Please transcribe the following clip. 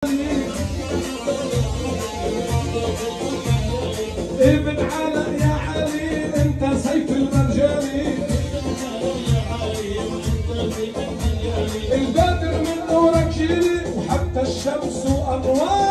علي ابن علاء يا علي انت سيف المرجاني البدر من نورك جيلي وحتى الشمس انوار